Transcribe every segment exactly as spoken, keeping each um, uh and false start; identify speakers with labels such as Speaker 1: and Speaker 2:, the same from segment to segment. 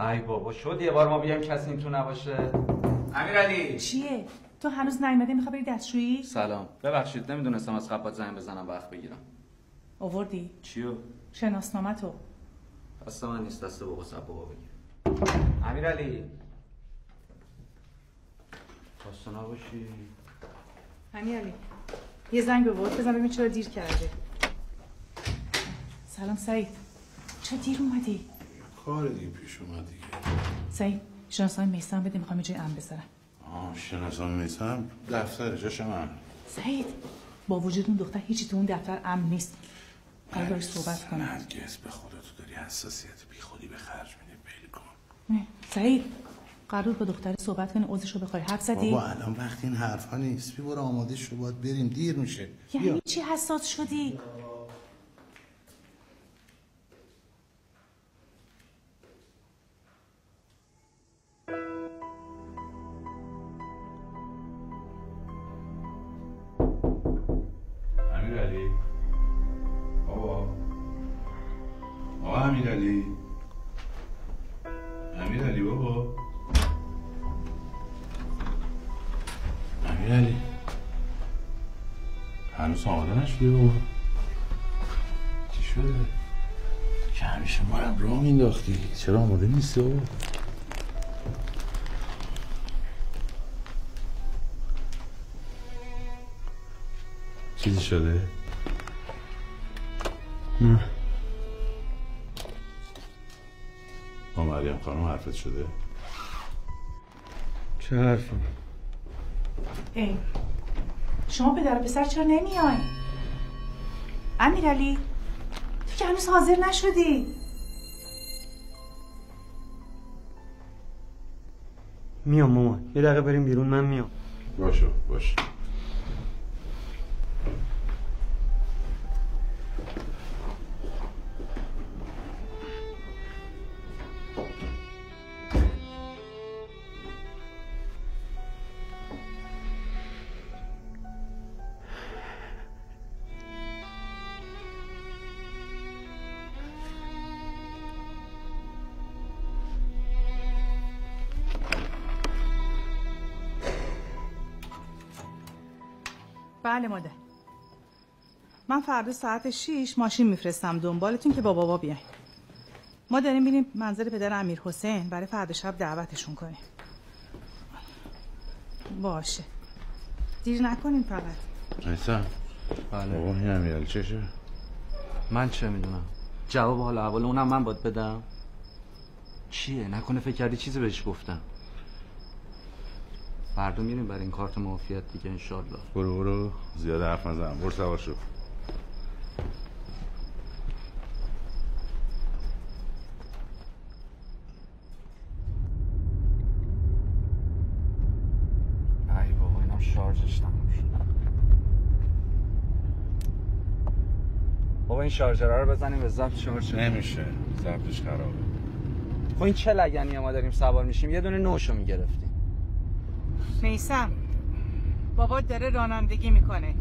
Speaker 1: ای بابا شد یه بار ما بیایم کسی این تو نباشه. امیرعلی
Speaker 2: چیه؟ تو هنوز نیومده میخوای بری دستشویی؟
Speaker 1: سلام. ببخشید نمیدونستم از قبات زنگ بزنم وقت بگیرم.
Speaker 2: آوردی؟
Speaker 1: چیو؟
Speaker 2: شناسنامه تو.
Speaker 1: دست من نیست، دست بابا صاحب بابا بگیر. امیرعلی خسته نباشی.
Speaker 2: امیرعلی یه زنگ به بابات بزن ببین چرا دیر کرده. سلام سعید. چرا دیر اومدی؟
Speaker 3: کار دیگه پیش اومد دیگه.
Speaker 2: سعید شناسنامه میثم بده، میخوام یه جای امن بذارم.
Speaker 3: آه شناسنامه میثم دفتر جاش من.
Speaker 2: سعید با وجود اون دختر هیچی تو اون دفتر امن نیست. قرار باید صحبت کنم.
Speaker 3: نرگس به خدا تو داری حساسیت بی خودی به خرج میدی. بل کن.
Speaker 2: نه سعید قرار با دختر صحبت کنی، عذرشو بخوای. حرف زدی؟
Speaker 3: بابا الان وقتی این حرفا نیست. بی برو آماده شو باید بریم، دیر میشه.
Speaker 2: یعنی چی حساس شدی؟
Speaker 3: امیرعلی بابا آقا امیرعلی امیرعلی بابا امیرعلی هنوز آماده نشدی بابا؟ چی شده؟ تو که همیشه ما رو راه مینداختی، چرا آماده نیستی بابا؟ چیزی شده؟
Speaker 4: نه.
Speaker 3: با مریم خانم حرفت شده؟
Speaker 4: چه حرفی؟
Speaker 2: ای شما پدر و پسر چرا نمیاین؟ امیرعلی تو که هنوز حاضر نشدی.
Speaker 4: میام مامان، یه دقیقه بریم بیرون، من میام.
Speaker 3: باشه باشه.
Speaker 2: بله مادر. من فردا ساعت شیش ماشین میفرستم دنبالتون که با بابا بیاین. ما داریم میریم منزل پدر امیر حسین برای فردا شب دعوتشون کنیم. باشه دیر نکنین فقط.
Speaker 3: میثم
Speaker 1: بله
Speaker 3: بابا این امیرعلی چشه؟
Speaker 1: من چه میدونم، جواب حال احوال اونم من باید بدم؟ چیه؟ نکنه فکر کردی چیزی بهش گفتم. فردا میریم برای این کارت معافیت دیگه انشالله.
Speaker 3: برو برو زیاد حرف نزن، برو سوار شو.
Speaker 1: ای بابا اینم شارژش تموم شد. بابا این شارژرها رو بزنیم به ضبط شارژ.
Speaker 3: نمیشه، ضبطش خرابه.
Speaker 1: خب این چه لگنیه ما داریم سوار میشیم یه دونه نوشو میگرفتیم.
Speaker 2: میثم بابا داره رانندگی میکنه.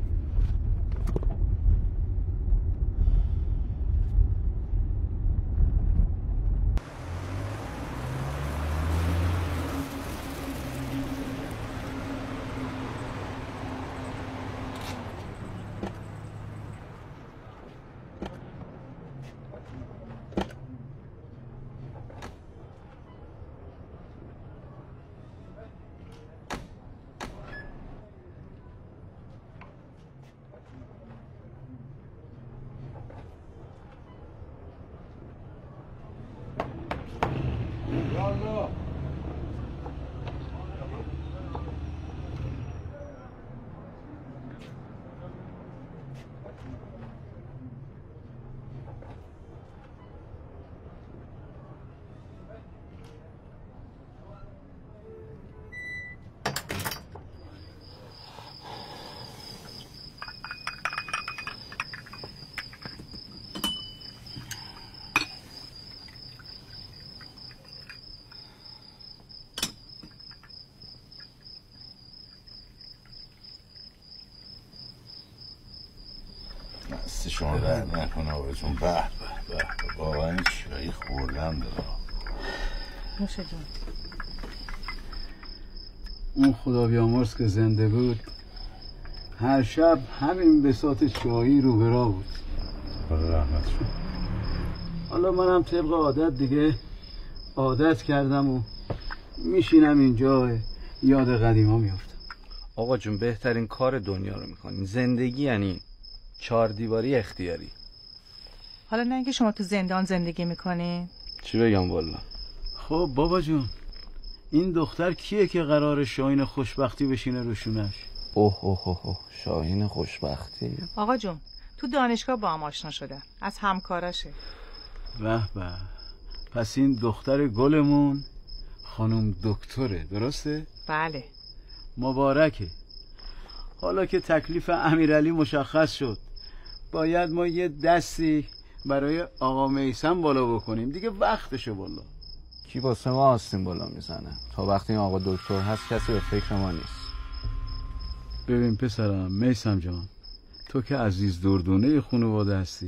Speaker 3: دست شما درد نکنه آقا جون. به به به واقعا این چایی خوردم دارم.
Speaker 2: نوش جون.
Speaker 3: اون خدا بیامرز که زنده بود هر شب همین بساط چایی رو برا بود. خدا رحمت شد. حالا منم طبق عادت دیگه عادت کردم و میشینم اینجا یاد قدیما میافتم.
Speaker 1: آقا جون بهترین کار دنیا رو میکنین. زندگی یعنی چهار دیواری اختیاری.
Speaker 2: حالا نه اینکه شما تو زندان زندگی میکنین.
Speaker 1: چی بگم والا؟
Speaker 3: خب بابا جون این دختر کیه که قرار شاهین خوشبختی بشینه روشونش؟
Speaker 1: اوه اوه اوه شاهین خوشبختی.
Speaker 2: آقا جون تو دانشگاه با هم آشنا شده، از همکاراشه.
Speaker 3: به به، پس این دختر گلمون خانم دکتره، درسته؟
Speaker 2: بله.
Speaker 3: مبارکه. حالا که تکلیف امیرعلی مشخص شد باید ما یه دستی برای آقا میثم بالا بکنیم دیگه، وقتشه والا.
Speaker 1: کی واسه ما آستین بالا میزنه؟ تا وقتی این آقا دکتر هست کسی به فکر ما نیست.
Speaker 3: ببین پسرم میثم جان، تو که عزیز دردونه خانواده هستی،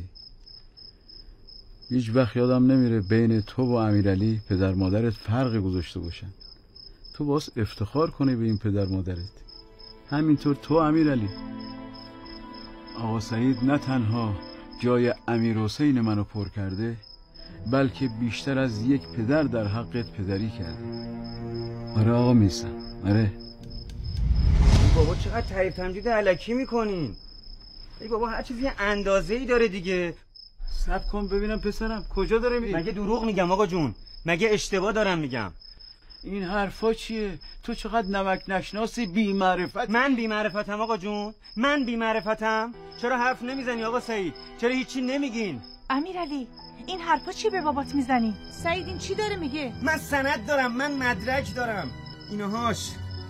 Speaker 3: هیچ وقت یادم نمیره بین تو و امیرعلی پدر مادرت فرقی گذاشته باشن. تو باز افتخار کنی به این پدر مادرت. همینطور تو امیرعلی. آقا سعید نه تنها جای امیر حسین منو پر کرده بلکه بیشتر از یک پدر در حقت پدری کرده. آره آقا میثم، آره.
Speaker 4: بابا چقدر تعریف تمجید الکی میکنین؟ ای بابا هر چیزی اندازه‌ای داره دیگه.
Speaker 3: صبر کن ببینم پسرم کجا داره میری؟
Speaker 4: مگه دروغ میگم آقا جون؟ مگه اشتباه دارم میگم؟
Speaker 3: این حرفا چیه؟ تو چقدر نمک نشناسی، بی معرفت.
Speaker 4: من بی معرفتم آقا جون؟ من بی معرفتم؟ چرا حرف نمیزنی آقا سعید؟ چرا هیچی نمیگین؟
Speaker 2: امیرعلی این حرفا چی به بابات میزنی؟ سعید این چی داره میگه؟
Speaker 4: من سند دارم، من مدرک دارم. اینهاش.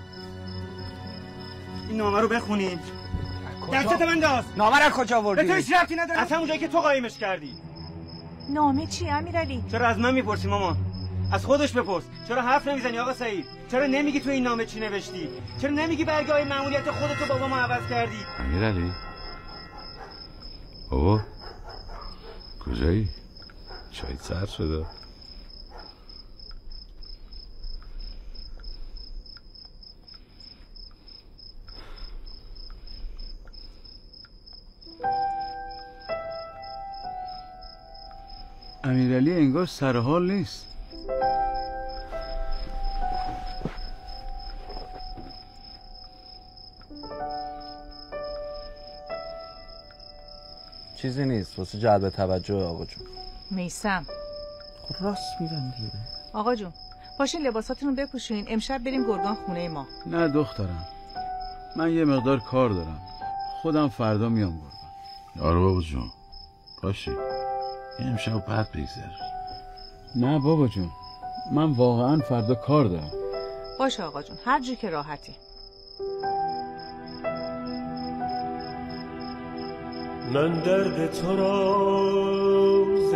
Speaker 4: این نامه رو بخونین. دستت من داز.
Speaker 1: نامه رو کجا آوردی؟
Speaker 4: به تو هیچ ربطی نداره. از همون جایی که تو قایمش کردی.
Speaker 2: نامه چی امیرعلی؟
Speaker 4: چرا از من میپرسی مامان؟ از خودش بپرس. چرا حرف نمیزنی آقا سعید؟ چرا نمیگی تو این نامه چی نوشتی؟ چرا نمیگی برگه های مأموریت خودتو بابا ما عوض کردی؟
Speaker 3: امیرعلی بابا کجایی؟ چای سرد شده. امیرعلی انگار سر حال نیست.
Speaker 1: چیزی نیست واسه جلب توجه آقا جون.
Speaker 2: میثم
Speaker 1: خب راست میگن دیگه.
Speaker 2: آقا جون باشین لباساتونو بپوشین، امشب بریم گرگان خونه ما.
Speaker 3: نه دخترم، من یه مقدار کار دارم، خودم فردا میام گرگان.
Speaker 5: آره بابا جون باشی، این امشب بعد بگذر.
Speaker 3: نه بابا جون من واقعا فردا کار دارم.
Speaker 2: باشه آقا جون هر جور که راحتی.
Speaker 6: من درد تو را ز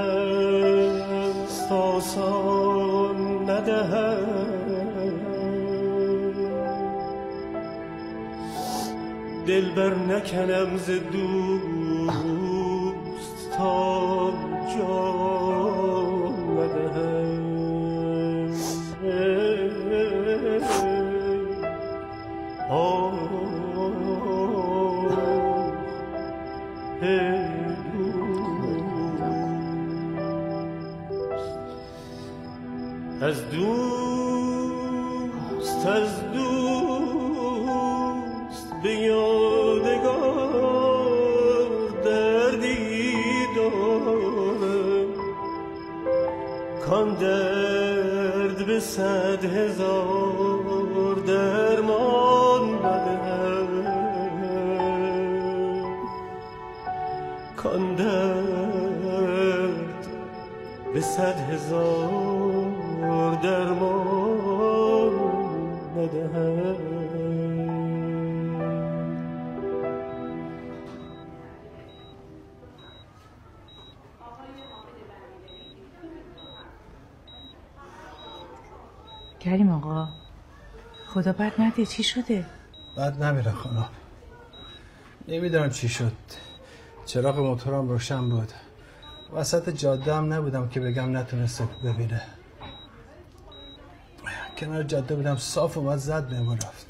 Speaker 6: دست آسان ندهم، دلبر نکنم ز دوست تا جان ندهم. آه از دوست از دوست به یادگار دردی دارم، کان درد به صد هزار درمان ندهم، کان درد به صد هزار درمان ندهم.
Speaker 2: کریم آقا خدا بد نده، چی شده؟
Speaker 7: بد نمیره خانم، نمیدونم چی شد، چراغ موتورم روشن بود، وسط جاده هم نبودم که بگم نتونسته ببینه. کنار جاده بودم صاف اومد زد بهمون رفت.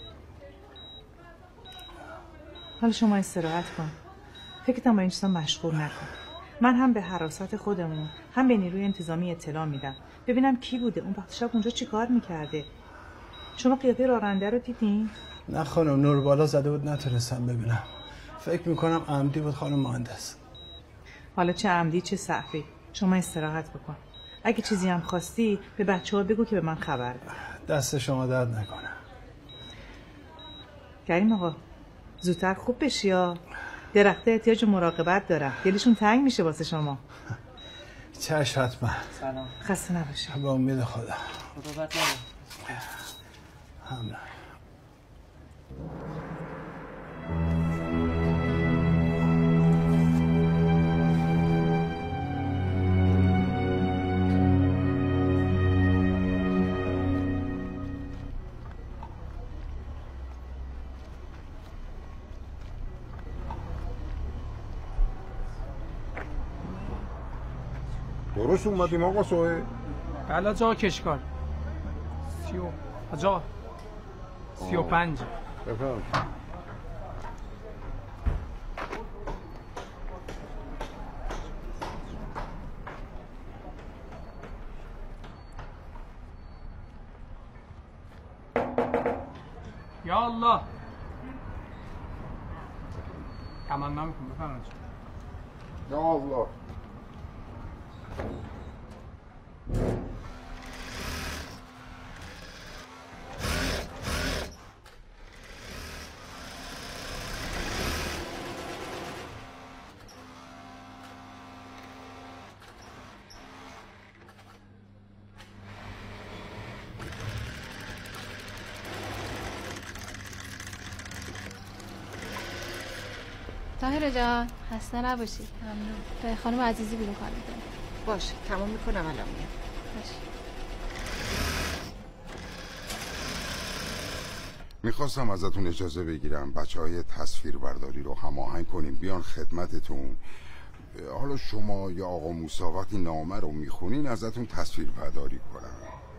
Speaker 2: حالا شما استراحت کن، فکرتم با این چیزا مشغول نکن. من هم به حراست خودمون هم به نیروی انتظامی اطلاع میدم ببینم کی بوده اون وقت شب اونجا چی کار میکرده. شما قیافه راننده رو دیدین؟
Speaker 7: نه خانم، نور بالا زده بود نتونستم ببینم. فکر میکنم عمدی بود خانم مهندس.
Speaker 2: حالا چه عمدی چه سهوی، شما استراحت بکن. اگه چیزی هم خواستی به بچه ها بگو که به من خبر بده.
Speaker 7: دست شما درد نکنه.
Speaker 2: کریم آقا زودتر خوب بشی یا درخته احتیاج مراقبت دارم، دلشون تنگ میشه واسه شما.
Speaker 7: چشم حتما.
Speaker 2: سلام. خسته نباشی.
Speaker 7: به امید خدا.
Speaker 4: خدا بد نده.
Speaker 7: ممنون.
Speaker 8: درست اومدیم آقا سوه؟
Speaker 9: بله جا کشکار سی و آجا سی و پنج
Speaker 8: بفرم.
Speaker 9: یا الله تمنا میکنم بفرمایید.
Speaker 8: یا الله.
Speaker 10: طاهره جان خسته نباشی. ممنون. به خانم عزیزی بیرون کار می‌کنم.
Speaker 11: باشه تمام میکنم الان میام.
Speaker 10: باشه.
Speaker 8: میخواستم ازتون اجازه بگیرم بچه های تصویر برداری رو هماهنگ کنیم بیان خدمتتون. حالا شما یا آقا موسی وقتی نامه رو میخونین ازتون تصویر برداری کنم.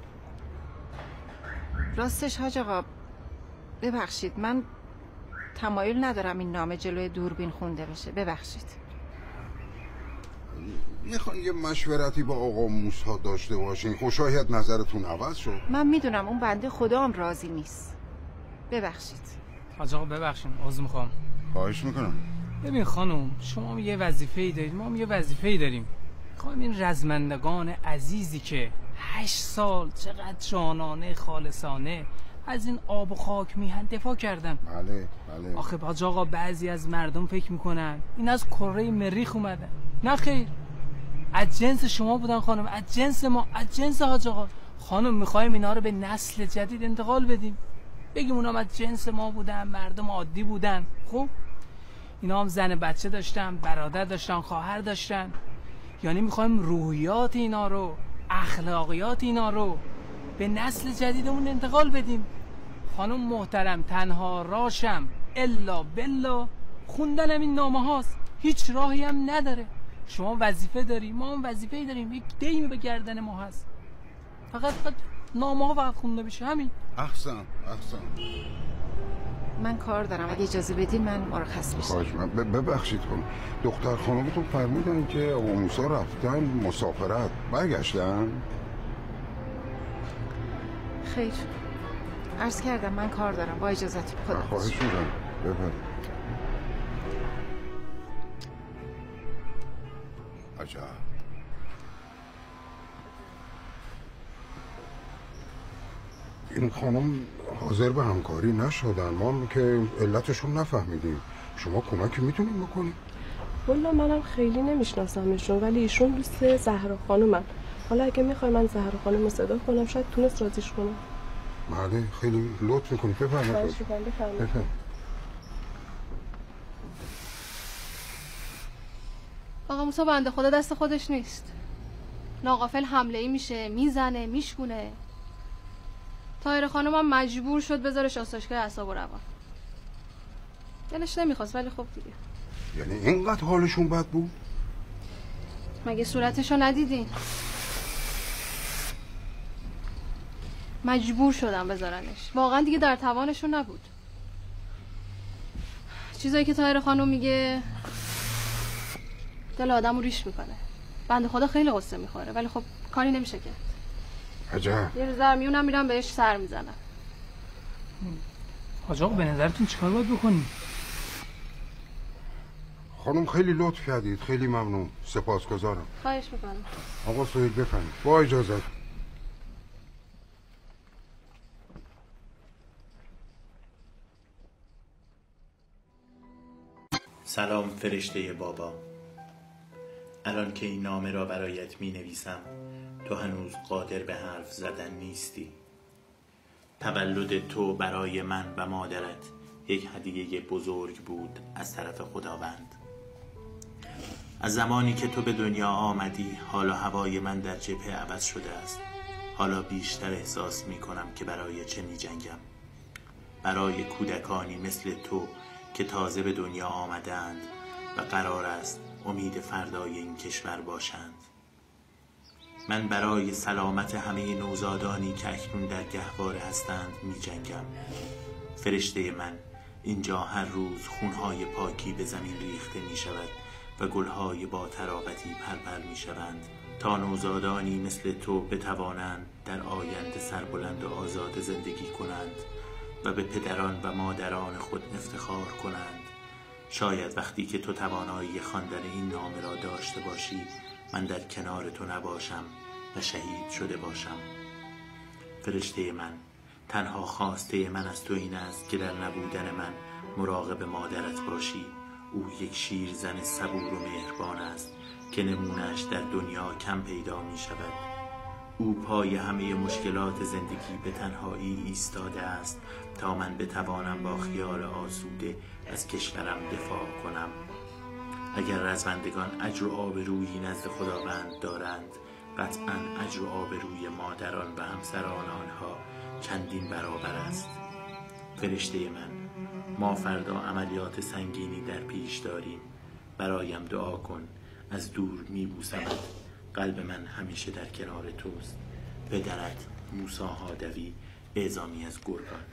Speaker 11: راستش حاج آقا ببخشید من تمایل ندارم این نامه جلوی دوربین خونده بشه. ببخشید.
Speaker 8: میخوان یه مشورتی با آقا موسی داشته باشین. خوشایت نظرتون عوض شد.
Speaker 11: من میدونم اون بنده خدا هم راضی نیست. ببخشید.
Speaker 9: حاج آقا ببخشید عذر میخوام.
Speaker 8: خواهش میکنم.
Speaker 9: ببین خانم شما یه وظیفه‌ای دارید ما هم یه وظیفه‌ای داریم. میخوام این رزمندگان عزیزی که هشت سال چقدر جانانه خالصانه از این آب و خاک میهن دفاع کردن.
Speaker 8: بله بله.
Speaker 9: آخه حاج آقا بعضی از مردم فکر میکنن این از کره مریخ اومدن. نه خیر، از جنس شما بودن خانم، از جنس ما، از جنس حاج آقا. خانم میخوایم اینا رو به نسل جدید انتقال بدیم، بگیم اونا از جنس ما بودن، مردم عادی بودن. خب اینا هم زن بچه داشتن، برادر داشتن، خواهر داشتن. یعنی میخوایم روحیات اینا رو، اخلاقیات اینا رو به نسل جدیدمون انتقال بدیم. خانم محترم تنها راشم الا بلا خوندن این نامه هاست، هیچ راهی هم نداره. شما وظیفه داری، ما هم وظیفه داریم، یک دیم به گردن ما هست. فقط فقط نامه ها فقط خونده بشه، همین.
Speaker 8: احسن احسن.
Speaker 11: من کار دارم، اگه اجازه بدین من مرخص بشم.
Speaker 8: خواهش من ببخشید خانم. دختر خانمتون فرمودن که آقا موسی رفتن مسافرت، برگشتن؟
Speaker 11: خیر عرض کردم من کار دارم، با اجازتون. خدا
Speaker 8: خواهش میکنم. بفرمایید. عجب. این خانم حاضر به همکاری نشدن، ما هم که علتشون نفهمیدیم. شما کمکی میتونیم بکنیم؟
Speaker 12: والا منم خیلی نمیشناسمشون ولی ایشون دوست زهرا خانومن. حالا اگه میخوای من زهرا خانم رو صدا کنم شاید تونست راضیش کنم.
Speaker 8: بله خیلی لطف میکنی. بفرمایید.
Speaker 12: بفرمایید.
Speaker 10: آقا موسی بنده خدا دست خودش نیست، ناغافل حمله ای میشه، میزنه، میشکونه. طاهره خانم هم مجبور شد بذارش آسایشگاه اعصاب و روان. دلش نمیخواست ولی خب دیگه.
Speaker 8: یعنی اینقدر حالشون بد بود؟
Speaker 10: مگه صورتشو ندیدین؟ مجبور شدم بذارنش. واقعا دیگه در توانشون نبود. چیزایی که طاهره خانم میگه دل آدمو ریش میکنه. بنده خدا خیلی قصه میخوره ولی خب کاری نمیشه کرد.
Speaker 8: عجب.
Speaker 10: یه روز در میونم میرم بهش سر میزنم.
Speaker 9: حاج آقا به نظرتون چیکار باید بکنیم؟
Speaker 8: خانم خیلی لطف کردید، خیلی ممنون، سپاسگزارم.
Speaker 10: خواهش میکنم.
Speaker 8: آقا سهیل بفرمایید. با اجازت.
Speaker 13: سلام فرشته بابا. الان که این نامه را برایت می نویسم تو هنوز قادر به حرف زدن نیستی. تولد تو برای من و مادرت یک هدیه بزرگ بود از طرف خداوند. از زمانی که تو به دنیا آمدی حال و هوای من در جبهه عوض شده است. حالا بیشتر احساس می کنم که برای چه می جنگم. برای کودکانی مثل تو که تازه به دنیا آمدند و قرار است امید فردای این کشور باشند. من برای سلامت همه نوزادانی که اکنون در گهواره هستند می جنگم. فرشته من، اینجا هر روز خونهای پاکی به زمین ریخته می شود و گلهای با تراوتی پرپر می شوند تا نوزادانی مثل تو بتوانند در آینده سربلند و آزاد زندگی کنند و به پدران و مادران خود افتخار کنند. شاید وقتی که تو توانایی خواندن این نامه را داشته باشی من در کنار تو نباشم و شهید شده باشم. فرشته من، تنها خواسته من از تو این است که در نبودن من مراقب مادرت باشی. او یک شیر زن صبور و مهربان است که نمونهش در دنیا کم پیدا می شود. او پای همه مشکلات زندگی به تنهایی ایستاده است تا من بتوانم با خیال آسوده از کشورم دفاع کنم. اگر رزمندگان اجر و آبرویی نزد خداوند دارند قطعاً اجر و آبروی مادران و همسران آنها چندین برابر است. فرشته من، ما فردا عملیات سنگینی در پیش داریم. برایم دعا کن. از دور میبوسمت. قلب من همیشه در کنار توست. پدرت موسی هادوی، اعزامی از گرگان.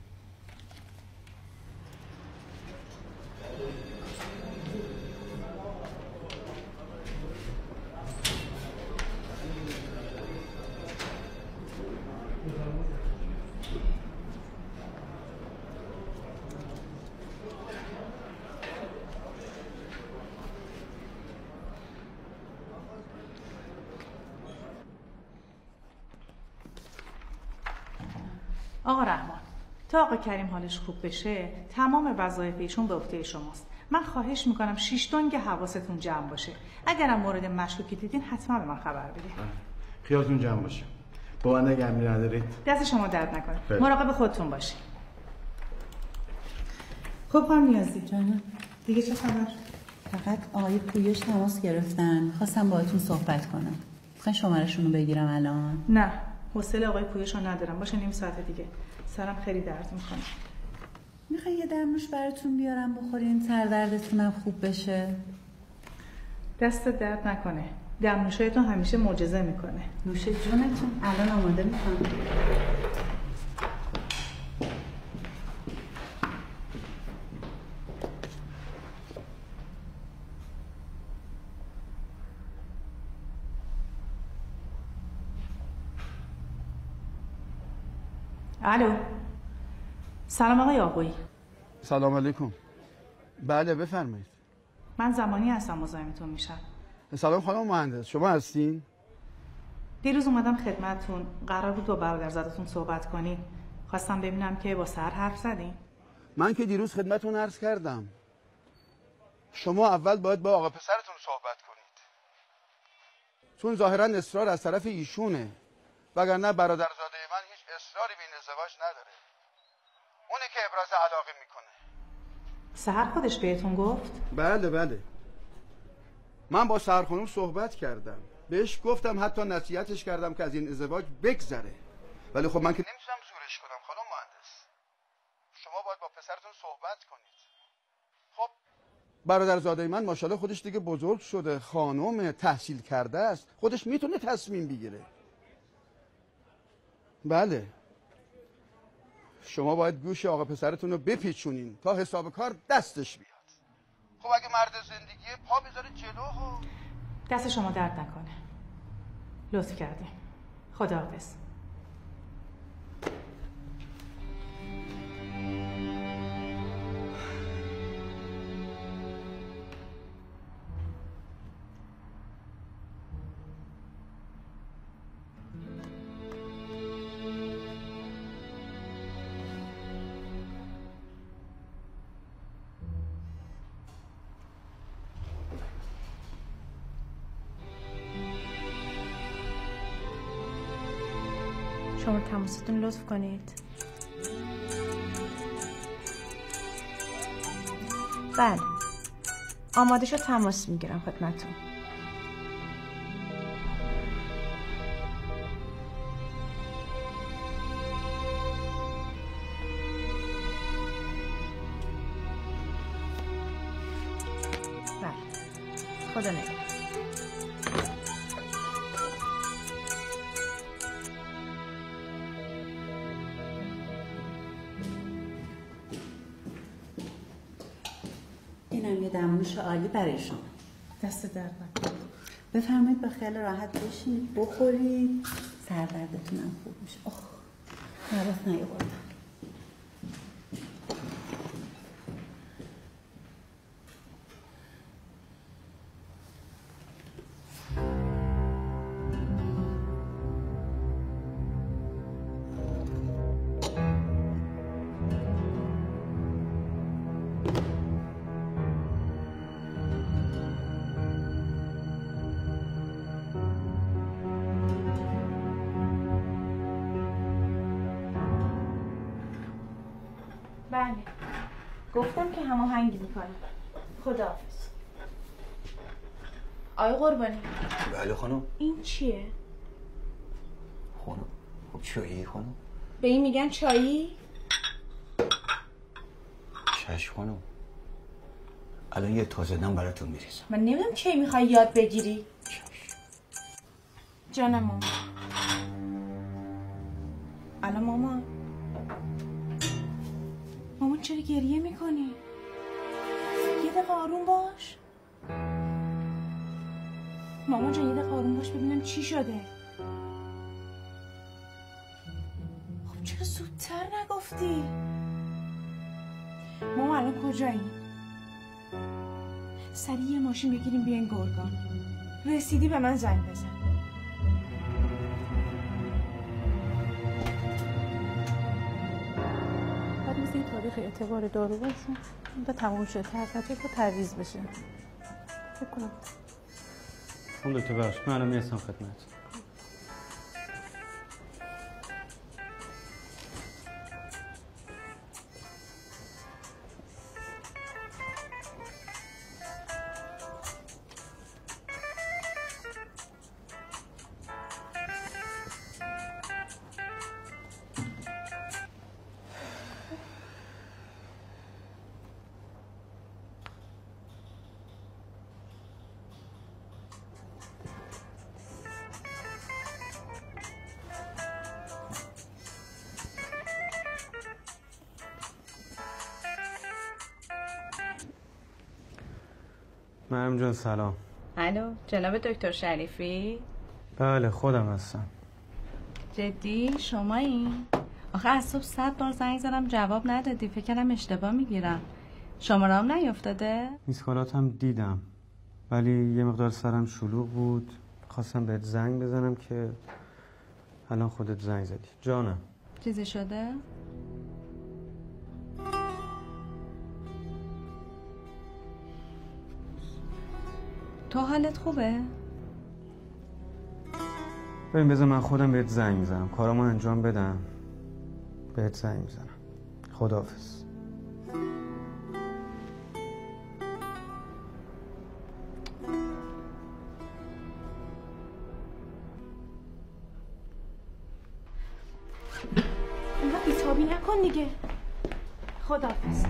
Speaker 2: آقا رحمان، تا آقا کریم حالش خوب بشه تمام وظایف ایشون به عهده شماست. من خواهش میکنم شیش دنگ حواستون جمع باشه. اگرم مورد مشکوکی دیدین حتما به من خبر بدید.
Speaker 3: خیالتون جمع باشه. با من اگه امیر ندارید
Speaker 2: دست شما درد نکنه.
Speaker 3: بله.
Speaker 2: مراقب خودتون باشید. خب خانم نیازی جانم، دیگه چه خبر؟
Speaker 14: فقط آقای پویش تماس گرفتن، خواستم باهاتون صحبت کنم. میخوان شماره‌شون رو بگیرم الان؟
Speaker 2: نه، حوصله آقای پویش رو ندارم. باشه نیم ساعت دیگه. سرم خیلی درد میکنه.
Speaker 14: میخوای یه درموش براتون بیارم بخورین سر دردتونم خوب بشه؟
Speaker 2: دست درد نکنه. دمنوشایتون همیشه معجزه میکنه.
Speaker 14: نوش جونتون. الان آماده میکنم.
Speaker 2: الو. سلام آقای آقویی.
Speaker 3: سلام علیکم. بله بفرمایید.
Speaker 2: من زمانی هستم مزاحمتون میشم.
Speaker 3: سلام خانم مهندس، شما هستین؟
Speaker 2: دیروز اومدم خدمتتون. قرار بود با برادرزادتون صحبت کنین. خواستم ببینم که با سر حرف زدین.
Speaker 3: من که دیروز خدمتتون عرض کردم شما اول باید با آقا پسرتون صحبت کنید، چون ظاهرا اصرار از طرف ایشونه، وگرنه برادرزاده من هیچ اصراری به این ازدواج نداره. اونه که ابراز علاقه میکنه.
Speaker 2: سحر خودش بهتون گفت؟
Speaker 3: بله بله، من با سحر خانم صحبت کردم، بهش گفتم، حتی نصیحتش کردم که از این ازدواج بگذره، ولی خب من که نمیتونم زورش کنم خانم مهندس. شما باید با پسرتون صحبت کنید. خب برادرزاده من ماشاءالله خودش دیگه بزرگ شده، خانم تحصیل کرده است، خودش میتونه تصمیم بگیره. بله
Speaker 15: شما باید گوش آقا پسرتون رو بپیچونین تا حساب کار دستش بیاد. خب اگه مرد زندگیه پا بذاره جلو ها.
Speaker 2: دست شما درد نکنه. لطف کردیم. خداحافظ.
Speaker 16: شما تماستون لطف کنید. بله آماده شد تماس میگیرم خدمتتون. بله خدا نگهدار.
Speaker 14: اینم یه دمنوش عالی برای شما.
Speaker 2: دست درد نکنه.
Speaker 14: بفرمایید با خیال راحت بشینید بخورید سردردتونم خوب میشه. اوه نباس نیاوردم.
Speaker 16: بله گفتم که هماهنگی میکنم. خداحافظ. آقای قربانی.
Speaker 17: بله خانم.
Speaker 16: این چیه؟
Speaker 17: خانم خب چایی خانم؟
Speaker 16: به این میگن چایی؟
Speaker 17: چشم خانم. الان یه تازه دم براتون میریزم.
Speaker 16: من نمیدونم کی میخوای یاد بگیری. جانم مامان. الان مامان مامان چرا گریه میکنی؟ یه دقیقه آروم باش. مامان جان یه دقیقه آروم باش ببینم چی شده. خب چرا زودتر نگفتی؟ مامان الان کجایی؟ سریع یه ماشین بگیریم بیاین گرگان. رسیدی به من زنگ بزن.
Speaker 2: این تاریخ اعتبار دارو باشه تا تموم شد ترفته که تعویض بشه. فکر کنم
Speaker 4: خانم دکتر بخش من الان میرسم خدمت. مریم جان سلام.
Speaker 16: الو جناب دکتر شریفی؟
Speaker 4: بله خودم هستم.
Speaker 16: جدی شمایی؟ آخه از صبح صد بار زنگ زدم جواب ندادی. فکر کردم اشتباه میگیرم. شماره هم نیافتاده؟
Speaker 4: میسکالات هم دیدم ولی یه مقدار سرم شلوغ بود. خواستم بهت زنگ بزنم که الان خودت زنگ زدی. جانم
Speaker 16: چیزی شده؟ تو حالت خوبه؟
Speaker 4: ببین بذار من خودم بهت زنگ میزنم کارامو انجام بدم بهت زنگ میزنم. خداحافظ.
Speaker 16: اینقدر بی‌تابی نکن دیگه. خداحافظ.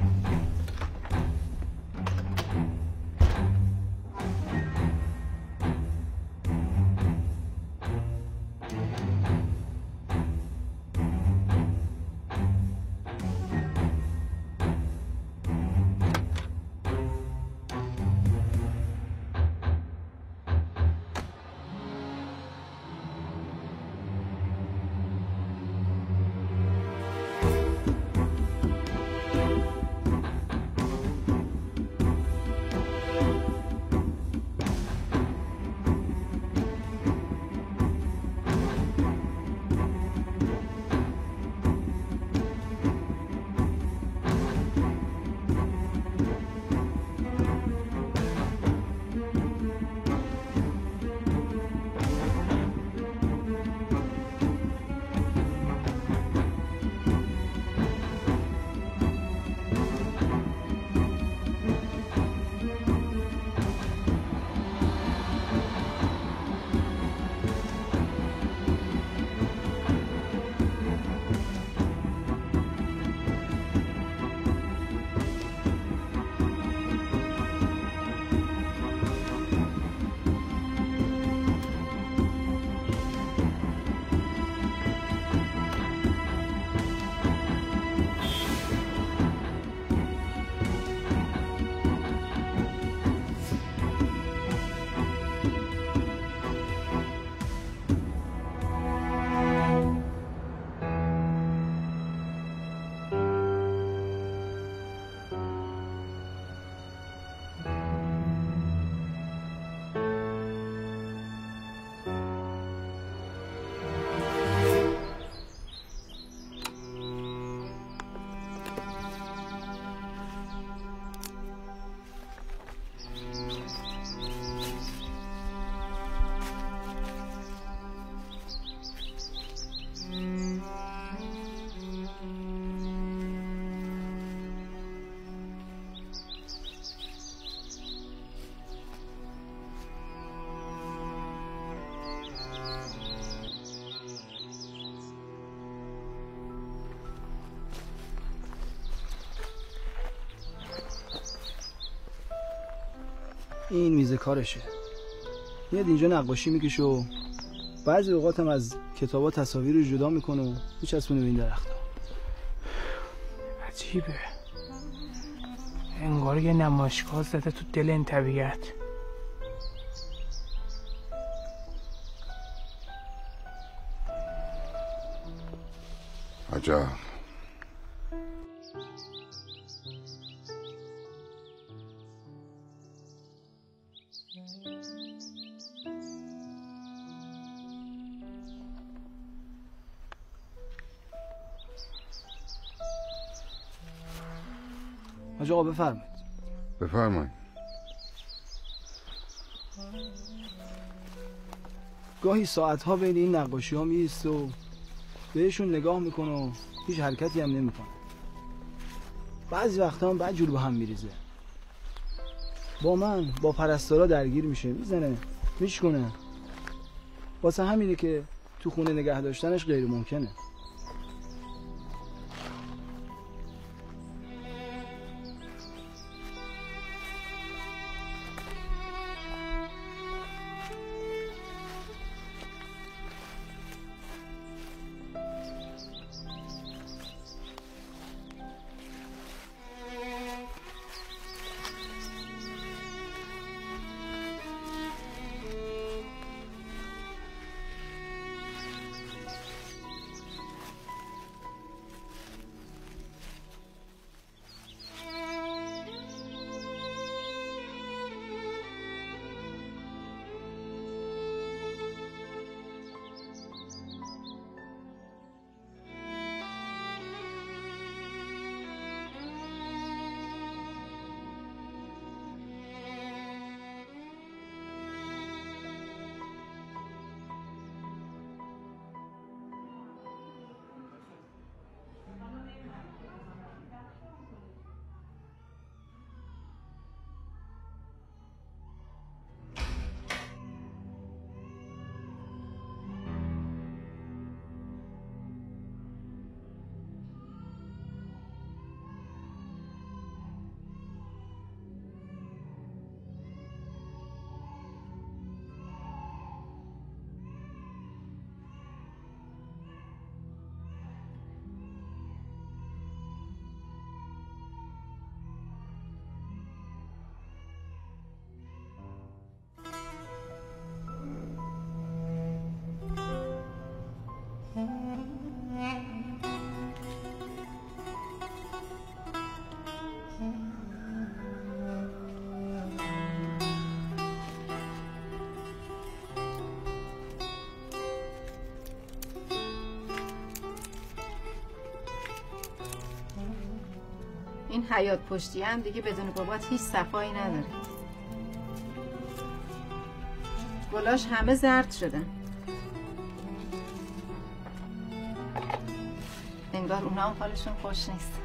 Speaker 7: این میز کارشه. میاد اینجا نقاشی میکشه و بعضی اوقات هم از کتابا تصاویر رو جدا میکنه و میچسبونه به این درخت‌ها.
Speaker 9: عجیبه، انگار یه نمایشگاه زده تو دل این طبیعت.
Speaker 8: عجب.
Speaker 7: حاج آقا بفرمایید.
Speaker 8: بفرمایید.
Speaker 7: گاهی ساعتها بین این نقاشی ها میایسته و بهشون نگاه میکنه و هیچ حرکتی هم نمیکنه. بعضی وقتا هم بعد جور به هم میریزه. با من با پرستارا درگیر میشه، میزنه، میشکنه. واسه همینه که تو خونه نگه داشتنش غیر ممکنه.
Speaker 11: این حیاط پشتی هم دیگه بدون بابات هیچ صفایی نداره. گلاش همه زرد شدن. انگار اونا هم حالشون خوش نیست.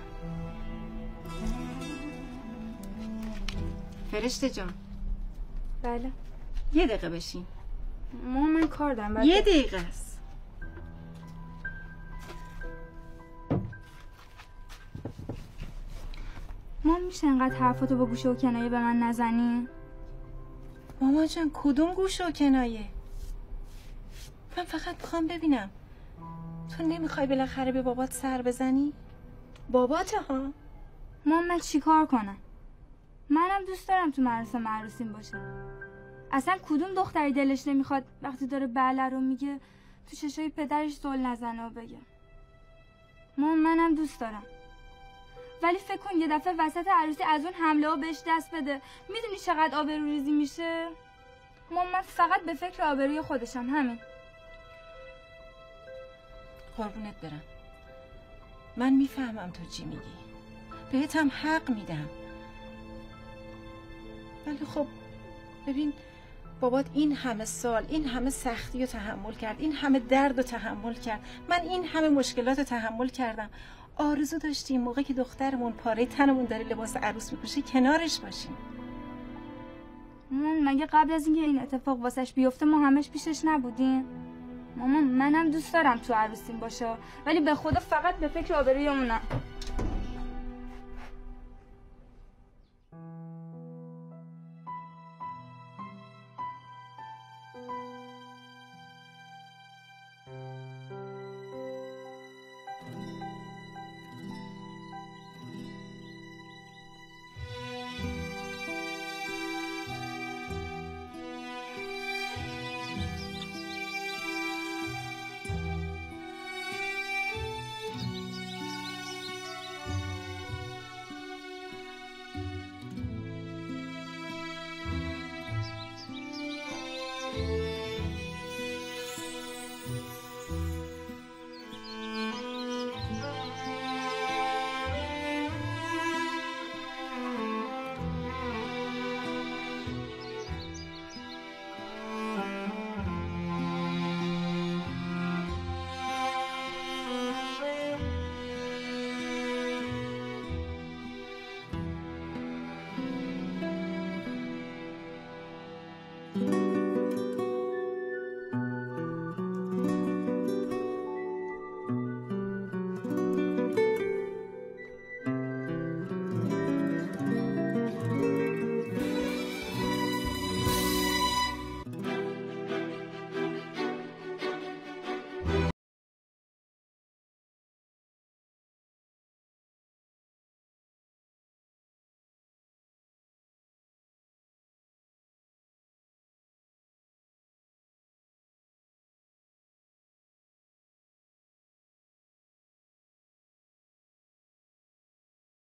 Speaker 11: فرشته جان.
Speaker 18: بله.
Speaker 11: یه دقیقه بشین.
Speaker 18: ما من کار دارم.
Speaker 11: یه دقیقه است.
Speaker 18: ما میشه انقدر حرفاتو با گوشه و کنایه به من نزنی؟
Speaker 11: مامان جان کدوم گوشه و کنایه؟ من فقط میخوام ببینم تو نمیخوای بالاخره به بابات سر بزنی؟ بابات ها؟
Speaker 18: مامان من چی کار کنم؟ منم دوست دارم تو مراسم عروسیم باشم. اصلا کدوم دختری دلش نمیخواد وقتی داره بله رو میگه تو چشای پدرش زل نزنه و بگه. مامان منم دوست دارم. ولی فکر کن یه دفعه وسط عروسی از اون حمله ها بهش دست بده. میدونی چقدر آبروریزی میشه؟ مامان من فقط به فکر آبروی خودشم، همین.
Speaker 11: قربونت برم. من میفهمم تو چی میگی. بهت هم حق میدم. ولی خب ببین بابات این همه سال این همه سختی رو تحمل کرد، این همه درد رو تحمل کرد، من این همه مشکلات رو تحمل کردم. آرزو داشتیم موقعی که دخترمون پاره تنمون داره لباس عروس میپوشه کنارش باشیم.
Speaker 18: مامان مگه قبل از اینکه این اتفاق واسش بیفته ما همش پیشش نبودیم؟ مامان منم دوست دارم تو عروسیم باشه، ولی به خدا فقط به فکر آبرویمونم.